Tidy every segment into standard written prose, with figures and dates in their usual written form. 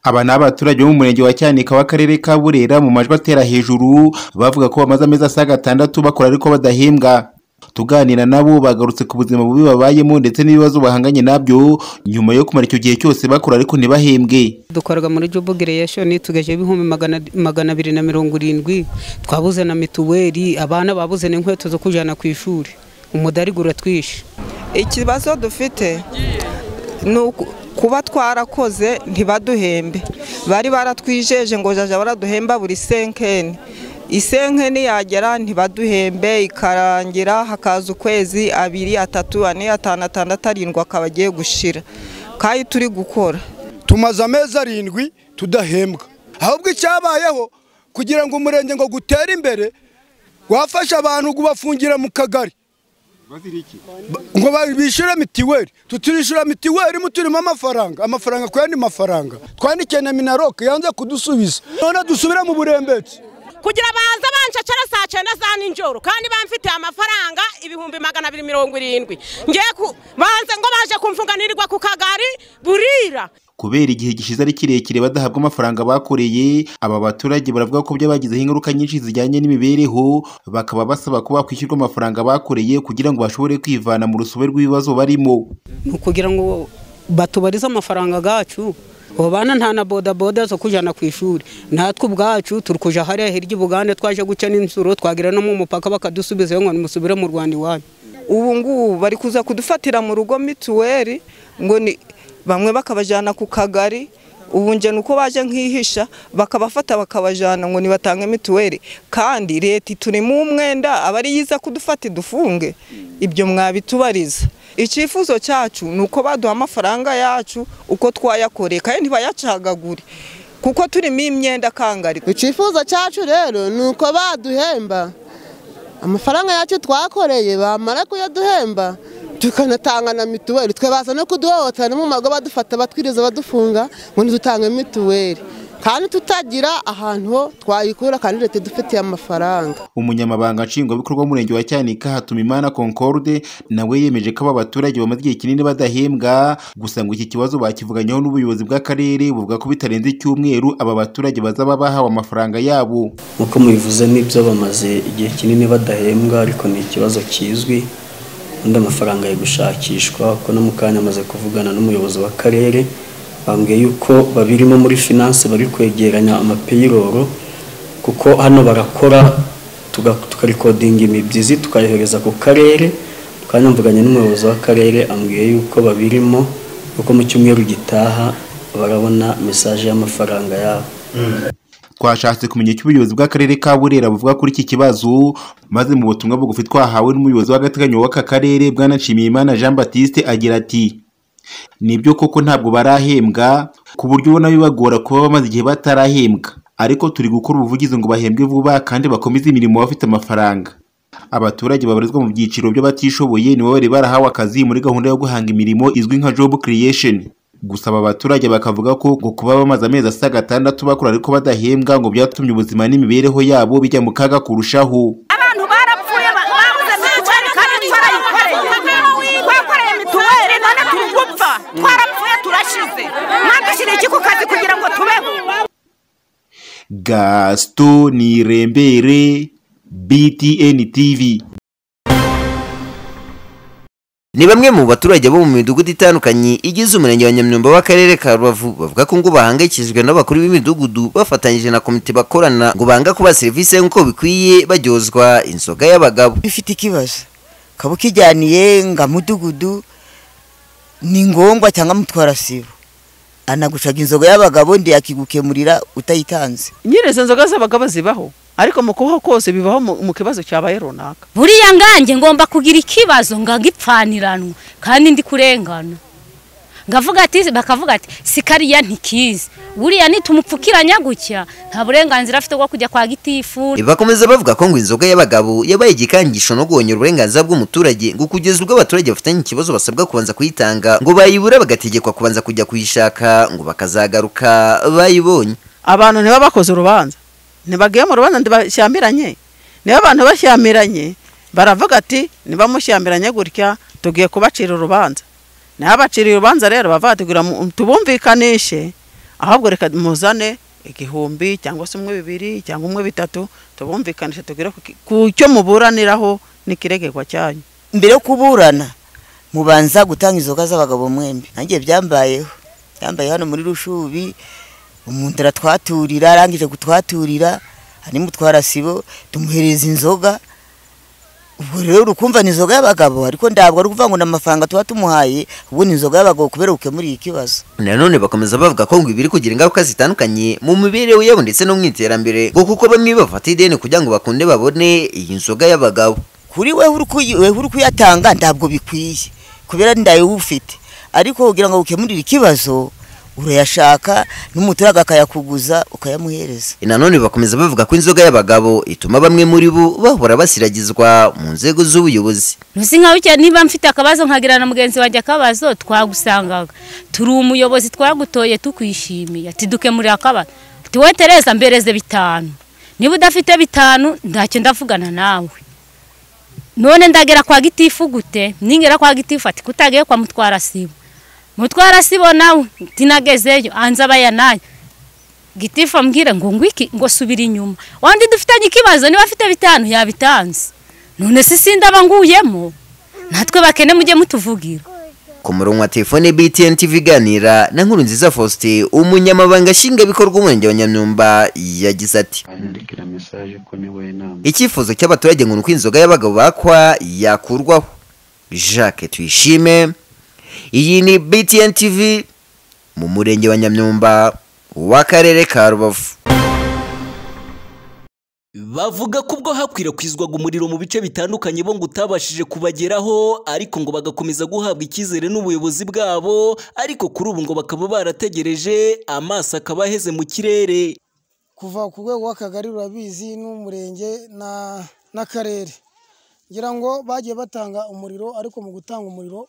Aba n'abaturage bo mu murenge wa Cyanika w'akarere ka Burera mu majwi atera hejuru bavuga ko bamaze amezi asaga 6 bakora ariko badahembwa. Tuganira nabo bagarutse ku buzima bubi babayemo ndetse n'ibibazo bahanganye nabyo nyuma yo kumara icyo gihe cyose bakora ariko ntibahembwe. Dukoraga muri job creation tugeje ibihumbi 270 twabuze na mituweli, abana babuze n'inkweto zo kujana ku ishuri, umudari gura twishe. Ikibazo dufite nuko kuba twarakoze ntibaduhembe, bari baratwijeje ngo jaja baraduhemba buri senkeni. Isenkeni yagera ntibaduhembe, ikarangira hakaza ukwezi 2, 3, 4, 5, 6, 7 akabagiye gushira. Kayi turi gukora tumaze amezi 7 tudahembwa. Ahubwo icyabayeho kugira ngo umurenge ngo gutera imbere wafasha abantu kubafungira mu kagari ngo bishyura mitiweli. Tutirishura mitiweli muturimo amafaranga kwandi mafaranga twandikiye na Minaroke yanze kudusubiza, none dusubira mu burembetse kugira baza bancacara saa 9 za ninjoro kandi bamfite amafaranga ibihumbi 270 ngiye banze ngo baje kumfunganirirwa ku kagari burira. Kubera igihe gishize ari kirekire badahabwa amafaranga bakoreye, aba baturage baravuga ko byabagizeho ingaruka nyinshi zijyanye n'imibereho, bakaba basaba ko bakwishyurwa amafaranga bakoreye kugira ngo bashobore kwivana mu rusobe rw'ibibazo barimo. Kugira ngo batubarize amafaranga gacu, bana nta na boda zo kujana ku ishuri, natwe ubwacu turikuja hariya hirya Bugande twaje guca n'insuro twagira no mu mupaka bakadusubiza ngo nimusubire mu Rwanda iwanyu. Ubu ngubu bari kuza kudufatira mu rugo mituweli ngo ni bamwe bakabajana ku kagari. Ubu nje nuko baje nkihisha bakabafata bakabajana ngo nibatange mituweli, kandi leta turi mu umwenda abari yiza kudufata dufunge. Ibyo mwabitubariza. Icifuzo cyacu nuko baduha amafaranga yacu uko twayakoreye kandi ntibayacagagure kuko turi mu imyenda kangari. Icifuzo cyacu rero nuko baduhemba amafaranga yacu twakoreye, bamara kuyaduhemba tukanatanga na mituweli. Twe baza no kuduhohotera mu mago badufata batwiriza badufunga ngo ntidutange mituweli, kandi tutagira ahantu twayikura kandi leta dufitiye amafaranga. Umunyamabanga nshingwabikorwa w'umurenge wa Cyanika Hatumimana Concorde nawe yemeje ko aba baturage bamaze igihe kinini badahembwa, gusa ngo iki kibazo bakivuganyeho n'ubuyobozi bw'akarere buvuga ko bitarenze icyumweru aba baturage bazaba bahawe amafaranga yabo. Nkuko mubivuze nibyo bamaze igihe kinini badahembwa, ariko ni ikibazo kizwi undi amafaranga yo gushakishwa ko no mukanya amaze kuvugana n'umuyobozi w'akarere bambwiye yuko babirimo muri finance bari kwegeranya amapayroll, kuko hano barakora tukarikodinga imibyizi tukayohereza ku karere, kandi mvuganye n'umuyobozi w'akarere ambwiye yuko babirimo uko mu cyumweru gitaha barabona message y'amafaranga yabo. Twashatse kumenya icyo ubuyobozi bw'akarere ka Burera buvuga kuri iki kibazo, maze mu butumwa bugufi twahawe n'umuyobozi w'agateganyo w'aka karere Bwana Nshimiyimana Jean Baptiste agira ati: nibyo koko ntabwo barahembwa ku buryo ubona bibagora kuba bamaze igihe batarahembwa, ariko turi gukora ubuvugizi ngo bahembwe vuba kandi bakomeze imirimo bafite amafaranga. Abaturage babarizwa mu byiciro by'abatishoboye nibo bari barahawe akazi muri gahunda yo guhanga imirimo izwi nka job creation. Gusa aba baturage bakavuga ko ngo kuba bamaze amezi asaga 6 bakora ariko badahembwa ngo byatumye ubuzima n'imibereho yabo bijya mu kaga kurushaho. Abantu barapfuye babuze mituweli kandi twakoreye mituweli none turi gupfa, twarapfuye turashize. Mwandushyire iki ku kazi kugira ngo tubeho. Gaston Nirembere, BTN TV. Ni bamwe mu baturage bo mu midugudu itandukanye igize umurenge wa Nyamyumba w'akarere ka Rubavu bavuga ko ngo bahangayikishijwe n'abakuru b'imidugudu bafatanyije na komite bakorana ngo banga kuba serivisi nk'uko bikwiye baryozwa inzoga y'abagabo. Bifite ikibazo kabo kijyaniye nga mudugudu ni ngombwa cyangwa mutwara sibo anagushaga inzoga y'abagabo ndi yakigukemurira utayitanze. Nyireze inzoga z'abagabo zibaho, ariko mu kubaho kose bibaho mu kibazo cyabaye runaka. Buriya ngange ngomba kugira ikibazo ngagipfaniranwa kandi ndi kurengana, ngavuga ati bakavuga ati sikariya ntikizi, buriya nitumupfukiranya gutya nta burenganzira afite bwo kujya kwa gitifu. Bakomeza bavuga ko ngo inzoga y'abagabo yabaye igikangisho no guhonyora uburenganzira bw'umuturage, ngo kugeza ubwo abaturage bafitanye ikibazo basabwa kubanza kuyitanga, ngo bayibura bagategekwa kubanza kujya kuyishaka ngo bakazagaruka bayibonye. Abantu niba bakoze urubanza nibagiye mu rubanza ndibashyamiranye, niba abantu bashyamiranye baravuga ati niba mushyambiranye gutya tugiye kubacira urubanza. N'abacira urubanza rero bavategura tubumvikanishe ahubwo reka muzane 1,000 cyangwa se 2,000 cyangwa 3 tubumvikanisha tugire ku cyo muburaniraho n'ikiregegwa cyanyu. Mbere yo kuburana mubanza gutanga inzoga z'abagabo mwembi. Nangiye byambaye hano muri Rushubi, umuntu aratwaturira, arangije gutwaturira hari mutwara sibo tumuhereza inzoga. Ubwo rero urukumva ni inzoga y'abagabo, ariko ndabwo ari kuvuga ngo n'amafaranga tuba tumuhaye, ubu ni inzoga y'abagabo kubera ukemuriye ikibazo. Nanone bakomeza bavuga ko ngo ibiri kugira ingaruka zitandukanye mu mibereho yabo ndetse no mu iterambere, ngo kuko bamwe bafata ideni kugira ngo bakunde babone iyi nzoga y'abagabo. Kuri we uri kuyatanga ndabwo bikwiye kubera ndaye ufite, ariko kugira ngo ukemurire ikibazo urayashaka n'umuturage akayakuguza ukayamuhereza. Nanone bakomeza bavuga ko inzoga y'abagabo ituma bamwe muri bo bahora basiragizwa mu nzego z'ubuyobozi. Nusi nka ucya niba mfite akabazo nkagira na mugenzi wanjye akabazo twagusangaga turi umuyobozi twagutoye tukwishimiye ati dukemurira akabazo ati we Tereza mbereze 5 niba udafite 5 ndacyo ndavugana nawe. None ndagera kwa gitifu gute ningera kwa gitifu ati kutagiye kwa mutwara sibo nawe tinagezeyo anza bayanaye gitifu ambwira ngo ngwiki ngo subira inyuma wandi dufitanye ikibazo niba afite 5 yabitanze. None sisinda banguyemo natwe bakene mujye mutuvugira. Ku murongo wa telefone BTN TV ganira na Nkurunziza Faustin umunyamabanga nshinga bikorwa umurenge wa Nyamyumba yagize ati andikira message ko niwe nama icyifuzo cy'abaturage ngo nuko inzoga y'abagabo bakwa yakurwaho. Jacques Tuyishime, iyi ni BTN TV mu murenge wa Nyamyumba w'akarere ka Rubavu. Bavuga ko ubwo hakwirakwizwaga umuriro mu bice bitandukanye bo ngo utabashije kubageraho, ariko ngo bagakomeza guhabwa icyizere n'ubuyobozi bwabo, ariko kuri ubu ngo bakaba barategereje amaso akaba aheze mu kirere. Kuva ku rwego w'akagari rurabizi n'umurenge n'akarere ngira ngo bagiye batanga umuriro, ariko mu gutanga umuriro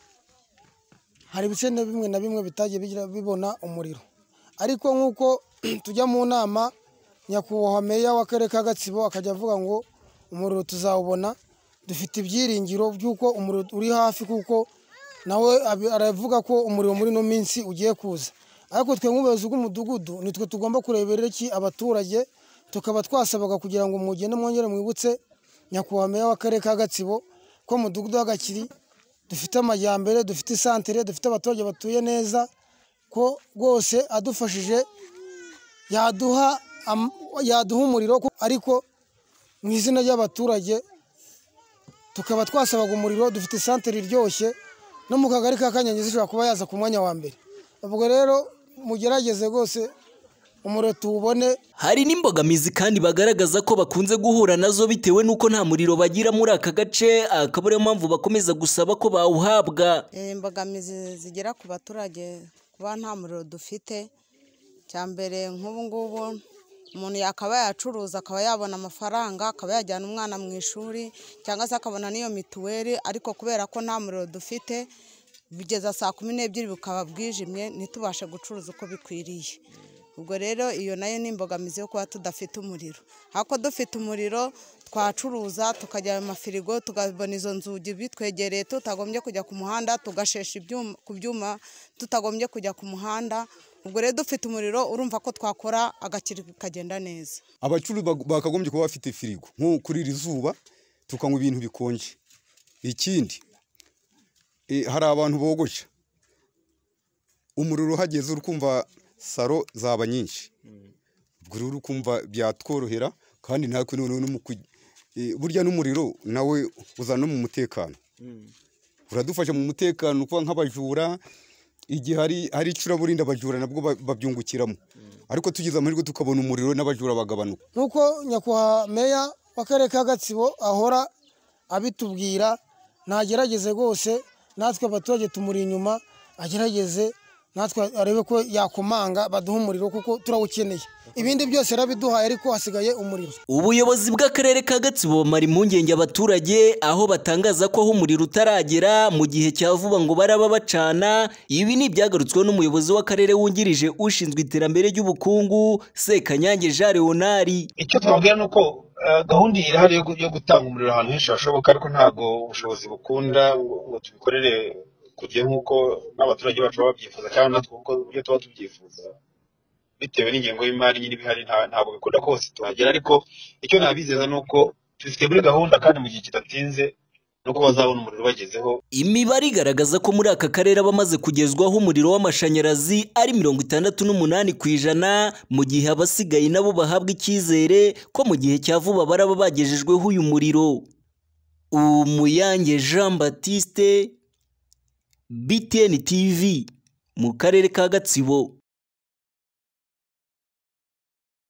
hari ibice bimwe na bimwe bitagiye bibona umuriro. Ariko nk'uko tujya mu nama nyakubahwa meya w'akarere ka Gatsibo akajya avuga ngo umuriro tuzawubona, dufite ibyiringiro by'uko umuriro uri hafi, kuko nawe aravuga ko umuriro muri no minsi ugiye kuza. Ariko twe nk'ubuyobozi bw'umudugudu nitwe tugomba kureberera iki abaturage, tukaba twasabaga kugira ngo mugende mwongere mwibutse nyakubahwa meya w'akarere ka Gatsibo ko umudugudu w'Agakiri dufite amajyambere, dufite santere, dufite abaturage batuye neza, ko rwose adufashije yaduha umuriro, ariko mu izina ry'abaturage tukaba twasabaga umuriro. Dufite santere iryoshye no mu kagari ka Kanyange zishobora kuba yaza ku mwanya wa mbere. Ubwo rero mugerageze rwose umuriro tuwubone. Hari n'imbogamizi kandi bagaragaza ko bakunze guhura nazo bitewe n'uko nta muriro bagira muri aka gace, akaba ariyo mpamvu bakomeza gusaba ko bawuhabwa. Imbogamizi zigera ku baturage kuba nta muriro dufite, cyambere nk'ubu ngubu umuntu yakaba yacuruza akaba yabona amafaranga, akaba yajyana umwana mu ishuri cyangwa se akabona n'iyo mituweli, ariko kubera ko nta muriro dufite bigeza saa 12 bukaba bwijimye ntitubashe gucuruza uko bikwiriye. Ubwo rero iyo nayo ni imbogamizi yo kuba tudafite umuriro. Hako dufite umuriro twacuruza tukajya mu mafirigo tukabona izo nzugi bitwegereye, tutagombye kujya ku muhanda, tugashesha ku byuma tutagombye kujya ku muhanda. Ubwo rero dufite umuriro urumva ko twakora Agakiri kagenda neza. Abacuruzi bakagombye kuba bafite firigo nko kuri iri zuba tukanywa ibintu bikonje. Ikindi hari abantu bogosha umuriro hageze urukumva saro zaba nyinshi, ubwo rero urukumva byatworohera, kandi natwe none burya n'umuriro nawe uzana mu mutekano, uradufasha mu mutekano kuba nk'abajura igihe hari icuraburinda abajura nabwo babyungukiramo, ariko tugize amahirwe tukabona umuriro n'abajura bagabanuka. Nuko nyakubahwa meya w'akarere ka Gatsibo ahora abitubwira, nagerageze rwose natwe abaturage tumuri inyuma, agerageze natwe arebe ko yakomanga baduha umuriro kuko turawukeneye. Ibindi byose rabiduhaye, ariko hasigaye umuriro. Ubuyobozi bw'akarere ka Gatsibo bamara impungenge abaturage, aho batangaza ko aho umuriro utaragera mu gihe cya vuba ngo baraba bacana. Ibi ni ibyagarutsweho n'umuyobozi w'akarere wungirije ushinzwe iterambere ry'ubukungu Sekanyange Jean Leonard. Icyo twabwira nuko gahunda irahari yo gutanga umuriro ahantu henshi hashoboka, ariko ntago ubushobozi bukunda ngo tubikorere kugiye nk'uko n'abaturage bacu babyifuza cyangwa natwe uko ibyo tuba tubyifuza. bitewe n'ingengo y'imari nyine ibihari ntabwo bikunda ko hose tuhagera, ariko icyo nabizeza ni uko dufite muri gahunda kandi mu gihe kidatinze nuko bazabona umuriro bagezeho. Imibare igaragaza ko muri aka karere abamaze kugezwaho umuriro w'amashanyarazi ari 68% mu gihe abasigaye nabo bahabwa icyizere ko mu gihe cya vuba baraba bagejejweho uyu muriro. Umuyange Jean Baptiste, BTN TV, mu karere ka Gatsibo.